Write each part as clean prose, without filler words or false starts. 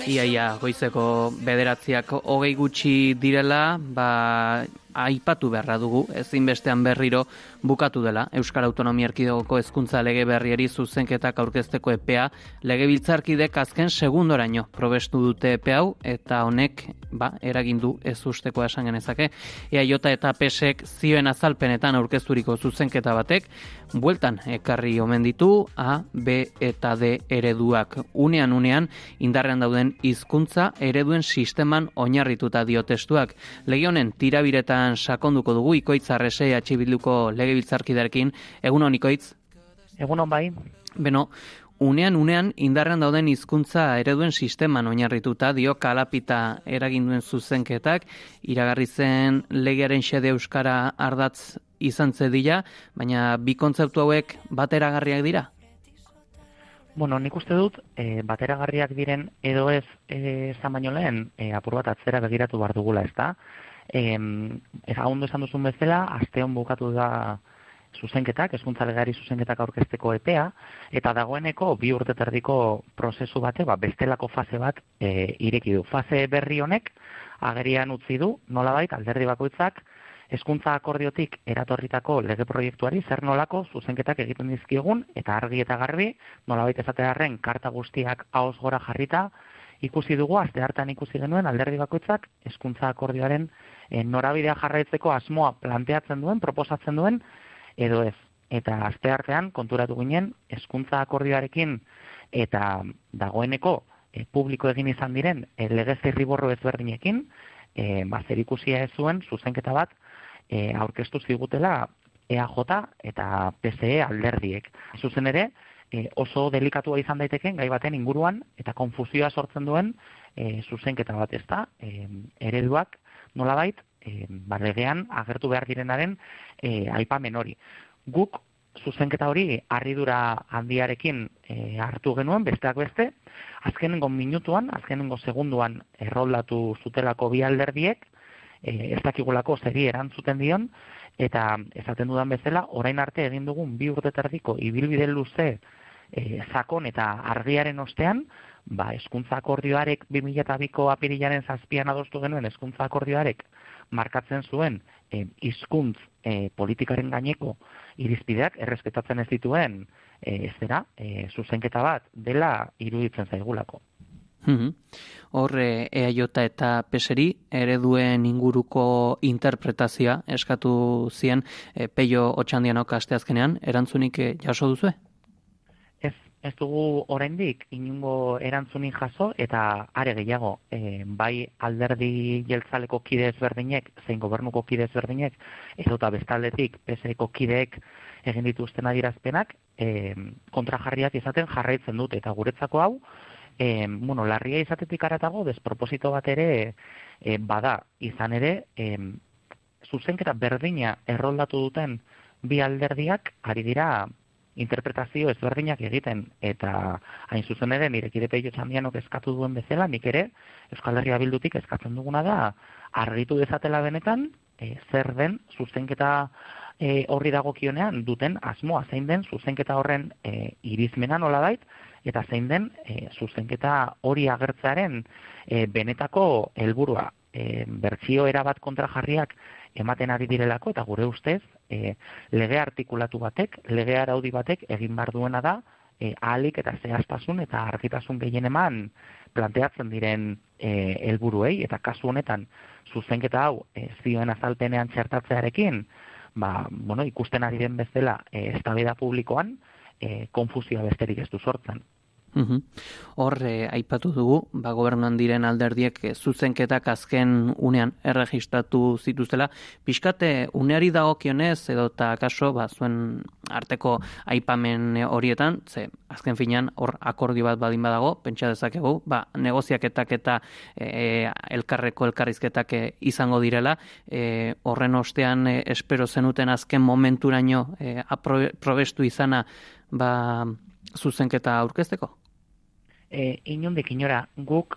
Iaia goizeko 9:20 gutxi direla, aipatu beharra dugu, ezinbestean berriro bukatu dela Euskal Autonomia Erkidegoko hezkuntza lege berriari zuzenketak aurkezteko epea, legebiltzarkidek azken segundoraino probestu dute epe hau, eta honek eragin du ezustekoa esan genezake. EAJ eta PSek zioen azalpenetan aurkezturiko zuzenketa batek bueltan ekarri omen ditu A, B eta D ereduak. Unean indarrean dauden hizkuntza ereduen sisteman oinarrituta dio testuak. Lege honen tirabiretan sakonduko dugu Ikoitz Arrese Bilduko legebiltzarkiderekin. Egunon, Ikoitz? Egunon, bai. Beno, unean indarrean dauden hizkuntza ereduen sisteman oinarrituta dio kalapita eraginduen zuzenketak, iragarri zen legearen xede euskara ardatz izan zedila, baina bi kontzeptu hauek bateragarriak dira? Bueno, nik uste dut, bateragarriak diren edo ez esan baino lehen, apur bat atzera begiratu behar dugula, ezta? Ondo esan duzun bezala, asteon bukatu da zuzenketak, hezkuntza legeari zuzenketak aurkezteko epea, eta dagoeneko 2 urte terdiko prozesu bate, bestelako fase bat ireki du. Fase berri honek agerian utzi du, nolabait alderdi bakoitzak hezkuntza akordiotik eratorritako lege proiektuari zer nolako zuzenketak egiten dizkiegun, eta argi eta garbi, nolabait esatearren karta guztiak ahoz gora jarrita, ikusi dugu, aste hartan ikusi genuen alderdi bakoitzak hezkuntza akordioaren norabidea jarraitzeko asmoa planteatzen duen, proposatzen duen, edo ez. Eta aste artean konturatu ginen hezkuntza akordioarekin eta dagoeneko publiko egin izan diren lege zirriborro ezberdinekin, zerikusia ez zuen zuzenketa bat aurkeztu zigutela EAJ eta PSE alderdiek. Zuzen ere, oso delikatua izan daiteken gai baten inguruan eta konfusioa sortzen duen zuzenketa bat, ezta? Ereduak nolabait legean agertu behar direnaren aipamen hori. Guk zuzenketa hori harridura handiarekin hartu genuen, besteak beste, azkenengo minutuan, azkenengo segunduan erroldatu zutelako bi alderdiek, ez dakigulako zeri erantzuten dion, eta esaten dudan bezala, orain arte egin dugun 2 urte terdiko ibilbide luze sakon eta argiaren ostean, hezkuntza akordioarek 2002ko apirilaren 7an adostu genuen hezkuntza akordioarek markatzen zuen hizkuntz politikaren gaineko irizpideak errespetatzen ez dituen zuzenketa bat dela iruditzen zaigulako. Hor, EAJ eta PSeri ereduen inguruko interpretazioa eskatu zien Peio Otxandianok asteazkenean, erantzunik jaso duzue? Ez dugu oraindik inongo erantzunik jaso, eta are gehiago, bai alderdi jeltzaleko kide ezberdinek, zein gobernuko kide ezberdinek, eta bestaldetik PSeko kideek egin dituzten adierazpenak, kontrajarriak izaten jarraitzen dute, eta guretzako hau, larria izatetik haratago, desproposito bat ere bada, izan ere, zuzenketa berdina erroldatu duten bi alderdiak ari dira interpretazio ezberdinak egiten, eta hain zuzen ere nire kide Peio Otxandianok eskatu duen bezala, nik ere Euskal Herria Bildutik eskatzen duguna da argitu dezatela benetan zer den zuzenketa horri dagokionean duten asmoa, zein den zuzenketa horren irizmena nolabait, eta zein den zuzenketa hori agertzearen benetako helburua. Bertsio erabat kontrajarriak ematen ari direlako, eta gure ustez lege artikulatu batek, lege araudi batek egin behar duena da ahalik eta zehaztasun eta argitasun gehien eman planteatzen diren helburuei, eta kasu honetan zuzenketa hau zioen azalpenean txertatzearekin ikusten ari den bezala eztabaida publikoan konfusioa besterik ez du sortzen. Hor, aipatu dugu, gobernuan diren alderdiek zuzenketak azken unean erregistratu zituztela. Pixkate, uneari dagokionez, edo eta kaso, zuen arteko aipamen horietan, ze azken finean hor akordio bat badin badago, pentsa dezakegu, negoziaketak eta elkarreko elkarrizketak izango direla, horren ostean espero zenuten azken momenturaino probestu izana zuzenketa aurkezteko? Inondik inora, guk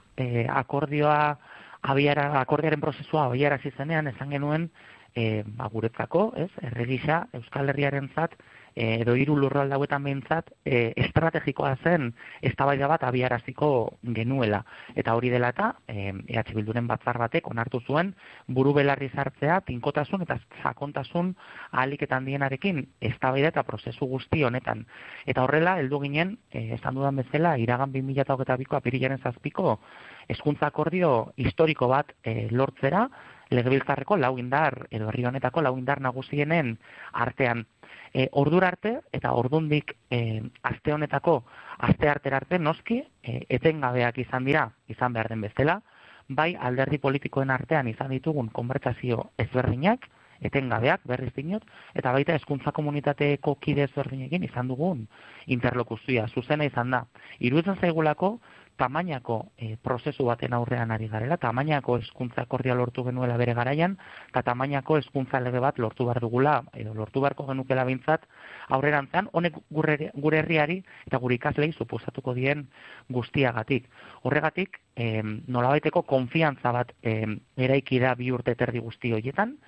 akordioaren prozesua abiarazi zenean esan genuen guretzako, erregisa Euskal Herriarentzat edo 3 lurralde hauetan behintzat estrategikoa zen eztabaida bat abiaraziko genuela. Eta hori dela eta EH Bilduren batzar batek onartu zuen buru belarri sartzea tinkotasun eta sakontasun ahalik eta handienarekin eztabaida eta prozesu guzti honetan. Eta horrela heldu ginen, esan dudan bezala, iragan 2022ko apirilaren 7ko hezkuntza akordio historiko bat lortzera, Legebiltzarreko 4 indar edo herri honetako 4 indar nagusienen artean. Ordura arte eta ordundik aste honetako asteartera arte noski etengabeak izan dira, izan behar den bezala, bai alderdi politikoen artean izan ditugun konbertsazio ezberdinak, etengabeak berriz diot, eta baita hezkuntza komunitateko kide ezberdinekin izan dugun interlokuzioa zuzena izan da. Iruditzen zaigulako tamainako prozesu baten aurrean ari garela, tamainako hezkuntza akordioa lortu genuela bere garaian, eta tamainako hezkuntza lege bat lortu behar dugula, edo lortu beharko genukela behintzat aurrerantzean, honek gure herriari eta gure ikaslei suposatuko dien guztiagatik. Horregatik, nolabaiteko konfiantza bat eraiki da 2 urte terdi guzti horietan,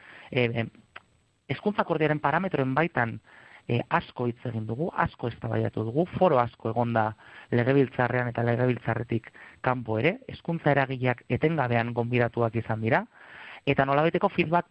hezkuntza akordioaren parametroen baitan asko hitz egin dugu, asko eztabaidatu dugu, foro asko egonda legebiltzarrean eta legebiltzarretik kanpo ere, hezkuntza eragileak etengabean gonbidatuak izan dira, eta nolabaiteko feedback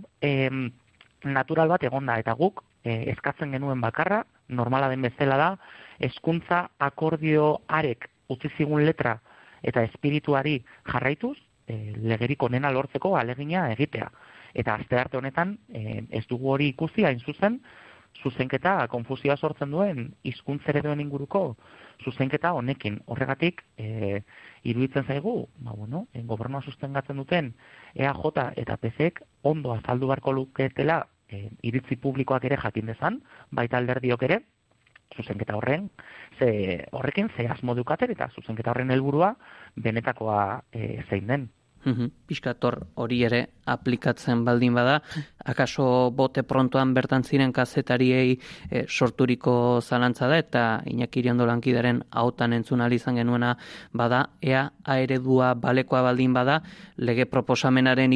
natural bat egonda, eta guk eskatzen genuen bakarra, normala den bezala da, hezkuntza akordio arek utzi zigun letra eta espirituari jarraituz, legerik onena lortzeko alegina egitea. Eta astearte honetan ez dugu hori ikusi hain zuzenketa konfusioa sortzen duen hizkuntz ereduen inguruko zuzenketa honekin. Horregatik iruditzen zaigu, gobernua sustengatzen duten EAJ eta PSek ondo azaldu beharko luketela iritzi publikoak ere jakin dezan, baita alderdiok ere, zuzenketa horrekin ze asmo dukaten eta zuzenketa horren helburua benetakoa zein den. Piskator hori ere aplikatzen baldin bada, akaso bote prontoan bertan ziren kazetariei sorturiko zalantza da, eta Iñaki Iriondo lankidaren ahotan entzun ahal izan genuena bada, ea eredua balekoa baldin bada, lege proposamenaren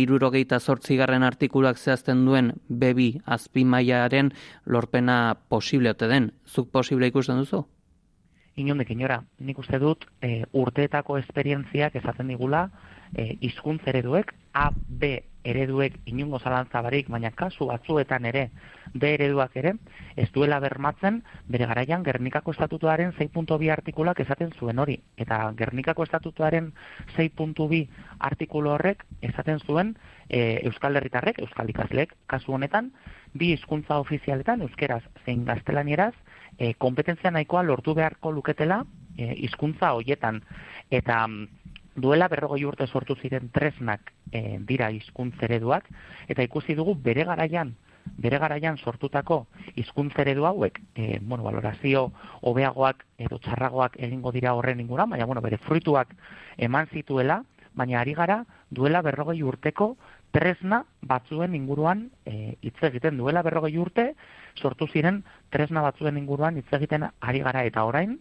78. artikuluak zehazten duen B2 azpimailaren lorpena posible ote den. Zuk posible ikusten duzu? Inondik inora, nik uste dut urteetako esperientziak esaten digula hizkuntz ereduek, A, B ereduek inungo zalantza barik, baina kasu batzuetan ere, B ereduak ere, ez duela bermatzen bere garaian Gernikako estatutuaren 6.2 artikulak esaten zuen hori. Eta Gernikako estatutuaren 6.2 artikulu horrek esaten zuen Euskal Herritarrek, Euskal Ikasleek, kasu honetan, 2 hizkuntza ofizialetan, euskeraz zein gaztelanieraz, kompetentzia nahikoa lortu beharko luketela hizkuntza hoietan. Eta duela 40 urte sortu ziren tresnak dira hizkuntz ereduak, eta ikusi dugu bere garaian sortutako hizkuntz eredu hauek, valorazio hobeagoak edo txarragoak egingo dira horren inguruan, baina bere fruituak eman zituela, baina ari gara duela 40 urteko tresna batzuen inguruan hitz egiten. Duela 40 urte sortu ziren tresna batzuen inguruan hitz egiten ari gara, eta orain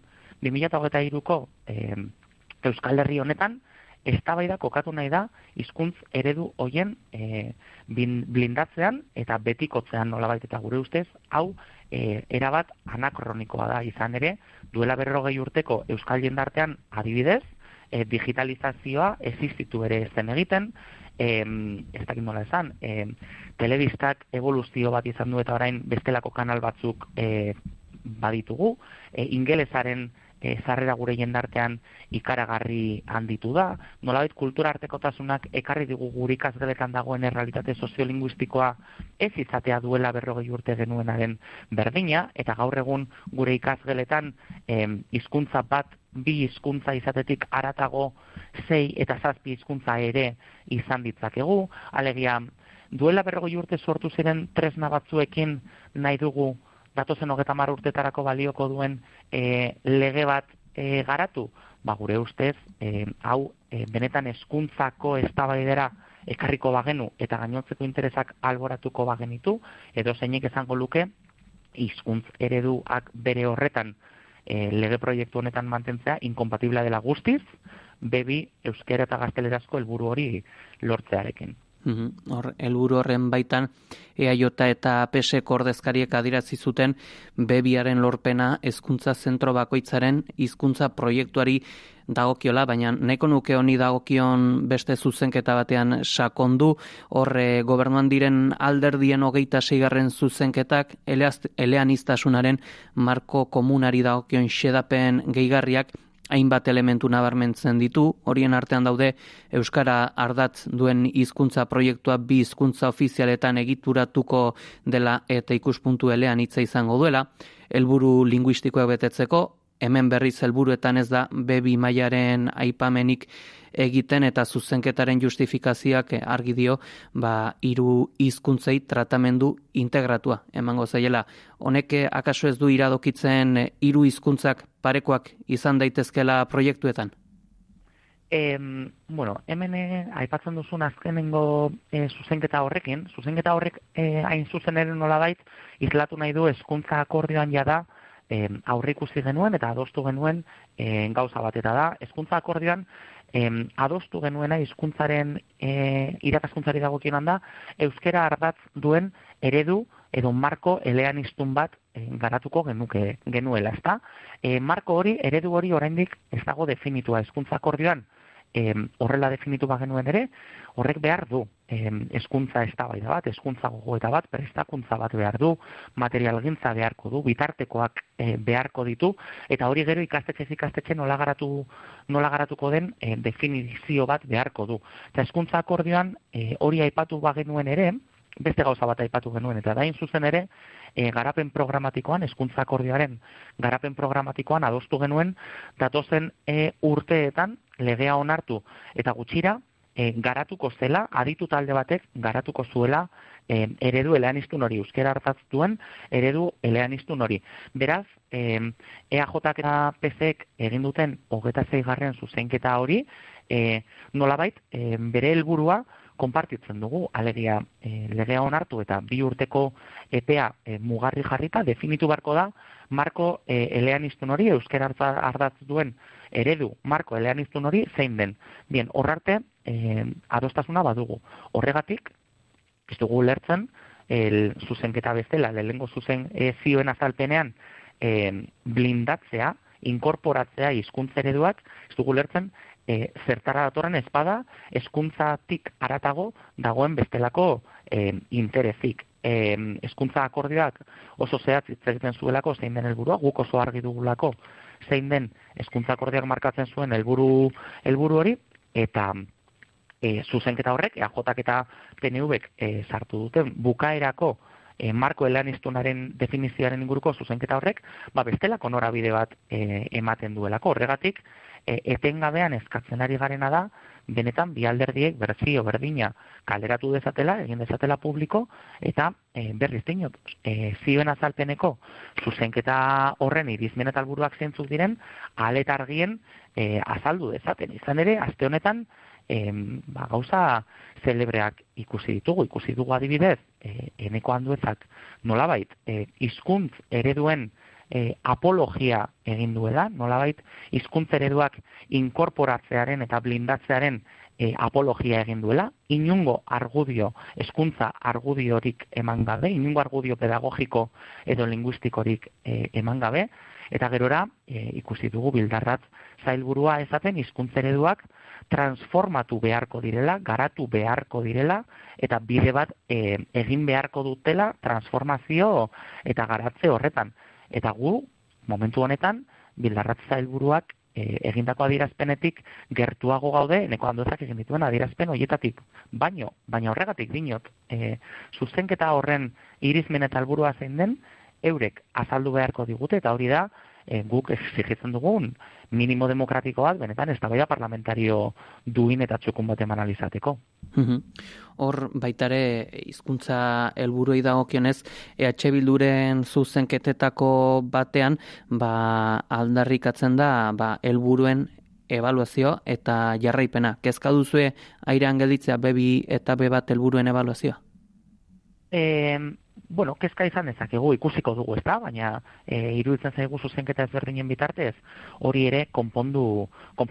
2023ko Euskal Herri honetan eztabaida kokatu nahi da hizkuntz eredu hoien blindatzean eta betikotzean nolabait, eta gure ustez hau erabat anakronikoa da. Izan ere, duela 40 urteko euskal jendartean adibidez, digitalizazioa existitu ere zen egiten, ez dakit nola esan, telebistak evoluzio bat izan du eta orain bestelako kanal batzuk baditugu, ingelesaren sarrera gure jendartean ikaragarri handitu da, nolabait kultura artekotasunak ekarri digu gure ikasgeletan dagoen errealitate soziolinguistikoa ez izatea duela 40 urte genuenaren berdina, eta gaur egun gure ikasgeletan hizkuntza bat, 2 hizkuntza izatetik haratago 6 eta 7 hizkuntza ere izan ditzakegu. Alegia, duela 40 urte sortu ziren tresna batzuekin nahi dugu datozen 30 urtetarako balioko duen lege bat garatu, gure ustez, hau benetan hezkuntzako eztabaidera ekarriko bagenu eta gainontzeko interesak alboratuko bagenitu, edo zeinek esango luke hizkuntz ereduak bere horretan lege proiektu honetan mantentzea inkompatibla dela guztiz, B2 euskera eta gaztelerazko helburu hori lortzearekin. Hor, helburu horren baitan EAJ eta PSek ordezkariek adierazi zuten bebiaren lorpena hezkuntza zentro bakoitzaren hizkuntza proiektuari dagokiola, baina nahiko nuke honi dagokion beste zuzenketa batean sakondu. Hor, gobernuan diren alderdien 26. zuzenketak eleaniztasunaren marko komunari dagokion xedapen gehigarriak hainbat elementu nabarmentzen ditu. Horien artean daude euskara ardatz duen hizkuntza proiektua 2 hizkuntza ofizialetan egituratuko dela eta ikuspuntu eleanitza izango duela, helburu linguistikoak betetzeko. Hemen berriz helburuetan ez da B2 mailaren aipamenik egiten eta zuzenketaren justifikazioak argi dio 3 hizkuntzei tratamendu integratua emango zaiela. Honek akaso ez du iradokitzen 3 hizkuntzak parekoak izan daitezkela proiektuetan? Hemen aipatzen duzun azkenengo zuzenketa horrek hain zuzen ere nolabait islatu nahi du hezkuntza akordioan jada aurreikusi genuen eta adostu genuen gauza bat, eta da hezkuntza akordioan adostu genuena hizkuntzaren irakaskuntzari dagokionan da euskara ardatz duen eredu edo marko eleaniztun bat garatuko genuela, ezta? Marko hori, eredu hori oraindik ez dago definitua hezkuntza akordioan. Horrela definitu bagenuen ere, horrek behar du hezkuntza eztabaida bat, hezkuntza gogoeta bat, prestakuntza bat behar du, materialgintza beharko du, bitartekoak beharko ditu, eta hori gero ikastetxe nola garatuko den definizio bat beharko du. Eta hezkuntza akordioan hori aipatu bagenuen ere, beste gauza bat aipatu genuen, eta dain zuzen ere, garapen programatikoan, hezkuntza akordioaren garapen programatikoan adostu genuen, datozen urteetan legea onartu eta gutxira garatuko zela, aditu talde batek garatuko zuela eredu eleaniztun hori, euskara ardatz duen eredu eleaniztun hori. Beraz, EAJak eta PSek egin duten 26. zuzenketa hori, nolabait bere helburua konpartitzen dugu, alegia legea onartu eta 2 urteko epea mugarri jarrita, definitu beharko da marko eleaniztun hori, euskara ardatz duen eredu marko eleaniztun hori zein den. Bien, horrarte adostasuna badugu. Horregatik, ez dugu ulertzen, zuzenketa bezala, lehengo zioen azalpenean blindatzea, inkorporatzea hizkuntza ereduak, ez dugu ulertzen, zertara datorren espada hezkuntzatik haratago dagoen bestelako interesik. Hezkuntza akordioak oso zehatz hitz egiten zuelako zein den helburua, guk oso argi dugulako zein den hezkuntza akordioak markatzen zuen helburu hori, eta zuzenketa horrek, EAJak eta PNVek sartu duten bukaerako marko eleaniztunaren definizioaren inguruko zuzenketa horrek, bestelako norabide bat ematen duelako. Horregatik, etengabean eskatzen ari garena da, benetan bi alderdiek berzio berdina kaleratu dezatela, egin dezatela publiko, eta berriz diot, zioen azalpeneko zuzenketa horren irizmen eta helburuak zeintzuk diren, ahal eta argien azaldu dezaten. Izan ere, aste honetan, gauza zelebreak ikusi dugu adibidez, Eneko Anduezak nolabait hizkuntz ereduen apologia egin duela, nolabait hizkuntza ereduak inkorporatzearen eta blindatzearen apologia egin duela, inungo argudio, hezkuntza argudiorik eman gabe, inungo argudio pedagogiko edo linguistikorik eman gabe, eta gerora ikusi dugu Bildarratz sailburua esaten hizkuntza ereduak transformatu beharko direla, garatu beharko direla, eta bide bat egin beharko dutela transformazio eta garatze horretan. Eta gu, momentu honetan, Bildarratz sailburuak egindako adierazpenetik gertuago gaude, Eneko Anduezak egin dituen adierazpen horietatik. Baina horregatik dinot, zuzenketa horren irizmen eta helburua zein den, eurek azaldu beharko digute, eta hori da, guk exigitzen dugun minimo demokratikoak benetan eztabaida parlamentario duin eta txukun bat eman alizateko. Hor baitare hizkuntza helburuei dagokionez, EH Bilduren zuzenketetako batean aldarrikatzen da helburuen ebaluazio eta jarraipena. Kezka duzue airean gelditzea B2 eta B1 helburuen ebaluazioa? kezka izan dezakegu, ikusiko dugu, ezta? Baina iruditzen zaigu zuzenketa ezberdinen bitartez hori ere konpondu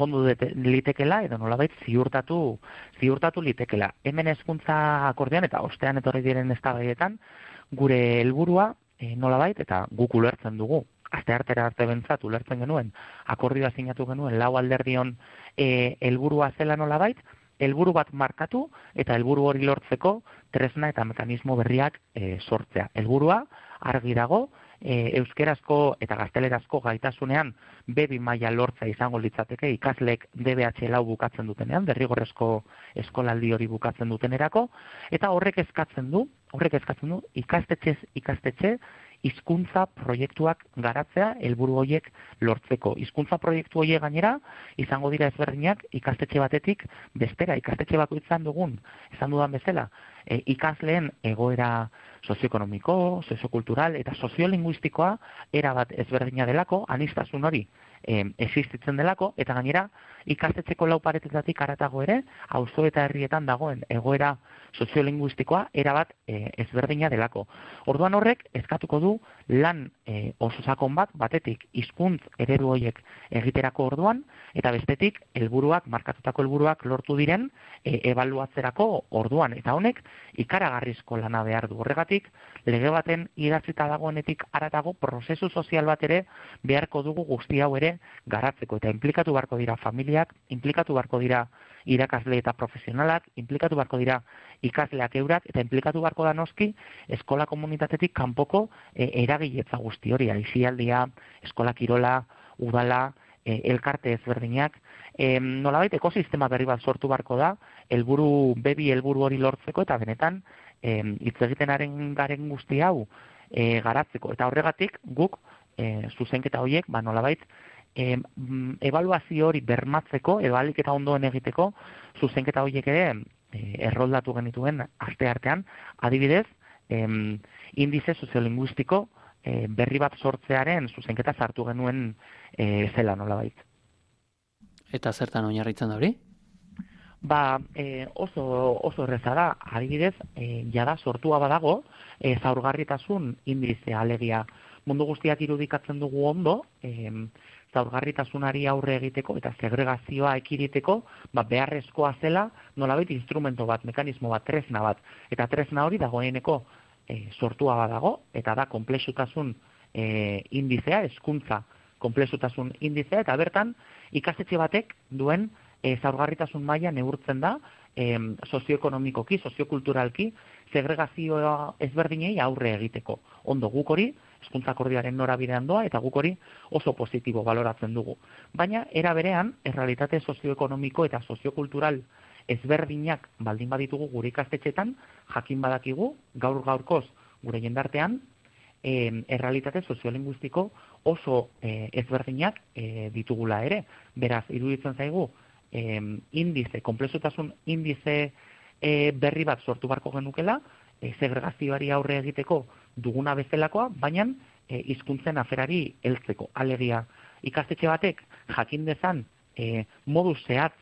litekela edo nolabait ziurtatu litekela. Hemen hezkuntza akordean eta ostean etorri diren eztabaidetan gure helburua nolabait eta guk ulertzen dugu. Asteartera arte bentzat ulertzen genuen, akordioa sinatu genuen lau alderdion helburua zela nolabait, helburu bat markatu eta helburu hori lortzeko tresna eta mekanismo berriak sortzea. Helburua argi dago, euskerazko eta gaztelerazko gaitasunean B2 maila lortzea izango litzateke ikasleek DBH lau bukatzen dutenean, derrigorrezko eskolaldi hori bukatzen dutenerako, eta horrek eskatzen du ikastetxez ikastetxe hizkuntza proiektuak garatzea helburu horiek lortzeko. Hizkuntza proiektu horiek gainera izango dira ezberdinak ikastetxe batetik bestera, ikastetxe bakoitzan dugun, esan dudan bezala, ikasleen egoera sozioekonomiko, soziokultural eta soziolinguistikoa erabat ezberdina delako, aniztasun hori existitzen delako, eta gainera ikastetxeko lau paretetatik haratago ere, auzo eta herrietan dagoen egoera soziolinguistikoa erabat ezberdina delako. Orduan horrek eskatuko du lan oso sakon batetik hizkuntz eredu horiek egiterako orduan, eta bestetik markatutako helburuak lortu diren ebaluatzerako orduan, eta honek ikaragarrizko lana behar du. Horregatik, lege baten idatzita dagoenetik haratago prozesu sozial bat ere beharko dugu guzti hau ere garatzeko, eta inplikatu beharko dira familiak, inplikatu beharko dira irakasle eta profesionalak, inplikatu beharko dira ikasleak eurak, eta inplikatu beharko da noski eskola komunitatetik kanpoko eragiletza guzti hori, aisialdia, eskola kirola, udala, elkarte ezberdinak, nolabait ekosistema berri bat sortu beharko da, B2 helburu hori lortzeko, eta benetan hitz egiten garen guzti hau garatzeko. Eta horregatik guk zuzenketa horiek, nolabait, ebaluazio hori bermatzeko, edo ahalik eta ondoen egiteko, zuzenketa horiek ere erroldatu genituen asteartean, adibidez, indize soziolinguistiko berri bat sortzearen zuzenketa sartu genuen zela nolabait. Eta zertan oinarritzen da hori? Oso erreza da, adibidez, jada sortua badago, zaurgarritasun indizea, alegia mundu guztiak irudikatzen dugu ondo, zaurgarritasunari aurre egiteko eta segregazioa ekiditeko, beharrezkoa zela nolabait instrumento bat, mekanismo bat, tresna bat, eta tresna hori dagoeneko sortua badago, eta da konplexutasun indizea, hezkuntza konplexutasun indizea, eta bertan ikastetxe batek duen zaurgarritasun maila neurtzen da sozioekonomikoki, soziokulturalki, segregazioa ezberdinei aurre egiteko. Ondo guk hori, hezkuntza akordioaren norabidean doa, eta guk hori oso positibo baloratzen dugu. Baina, era berean, errealitate sozioekonomiko eta soziokultural ezberdinak baldin baditugu gure ikastetxetan, jakin badakigu, gaur-gaurkoz gure jendartean, errealitate soziolinguistiko oso ezberdinak ditugula ere. Beraz, iruditzen zaigu, konplexutasun indize berri bat sortu beharko genukela, segregazioari aurre egiteko duguna bezalakoa, baina hizkuntzen aferari heltzeko. Alegia, ikastetxe batek jakin dezan modu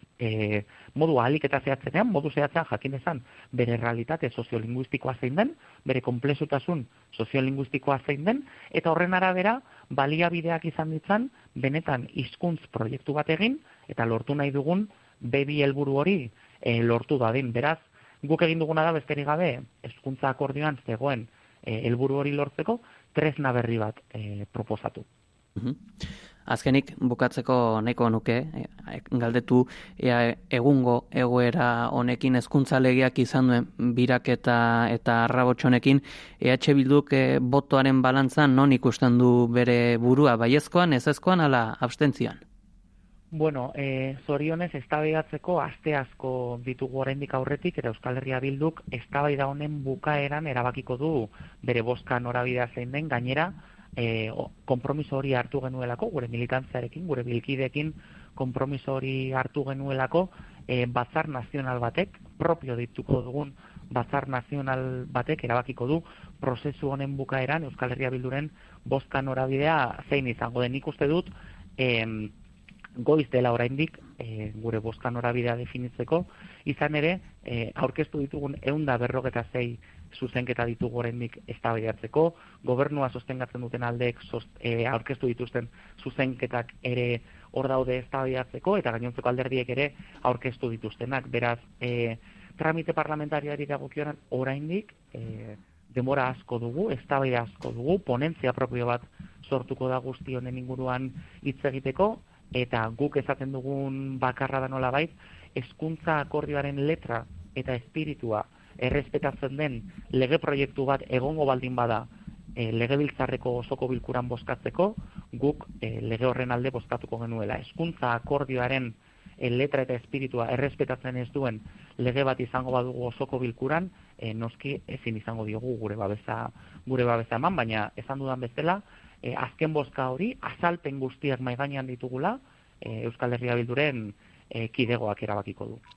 ahalik eta zehatzenean, modu zehatzean jakin dezan bere realitate soziolinguistikoa zein den, bere konplexutasun soziolinguistikoa zein den, eta horren arabera baliabideak izan ditzan benetan hizkuntz proiektu bat egin, eta lortu nahi dugun B2 helburu hori lortu dadin. Beraz, guk egin duguna da besterik gabe hezkuntza akordioan zegoen helburu hori lortzeko tresna berri bat proposatu. Azkenik, bukatzeko nahiko nuke, galdetu egungo egoera honekin hezkuntza legeak izan duen biraketa eta arrabotxonekin, EH Bilduk botoaren balantzan non ikusten du bere burua, baiezkoan, ezezkoan, ala abstentzioan? Bueno, zorionez eztabaidatzeko aste asko ditugu oraindik aurretik, eta Euskal Herria Bilduk eztabaida honen bukaeran erabakiko du bere bozka norabidea zein den, gainera konpromiso hori hartu genuelako, gure militantzarekin, gure bilkideekin konpromiso hori hartu genuelako, batzar nazional batek, propio dituko dugun batzar nazional batek erabakiko du prozesu honen bukaeran Euskal Herria Bilduren bozka norabidea zein izango den. Nik uste dut goiz dela oraindik gure bozka norabidea definitzeko, izan ere aurkeztu ditugun 156 zuzenketa ditugu oraindik eztabaidatzeko, gobernua sostengatzen duten aldeek aurkeztu dituzten zuzenketak ere hor daude eztabaidatzeko, eta gainontzeko alderdiek ere aurkeztu dituztenak. Beraz, tramite parlamentarioari dagokionean oraindik denbora asko dugu, eztabaida asko dugu, ponentzia propio bat sortuko da guzti honen inguruan hitz egiteko, eta guk esaten dugun bakarra da nolabait, hezkuntza akordioaren letra eta espiritua errespetatzen den lege proiektu bat egongo baldin bada legebiltzarreko osoko bilkuran bozkatzeko, guk lege horren alde bozkatuko genuela. Hezkuntza akordioaren letra eta espiritua errespetatzen ez duen lege bat izango badugu osoko bilkuran, noski ezin izango diogu gure babesa eman, baina esan dudan bezala, azken bozka hori azalpen guztiak mahai gainean ditugula, Euskal Herria Bilduren kidegoak erabakiko du.